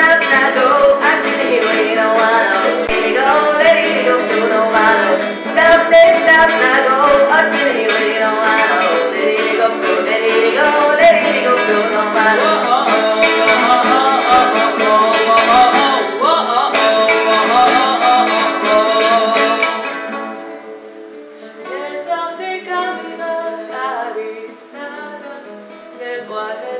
stop, now go. I can hear what you don't wanna. Let it go, you don't wanna. Stop, stop, now go. I can hear what you don't wanna. Let it go, let it go, let it go, you don't wanna. Mientras mi camino avisado, le voy a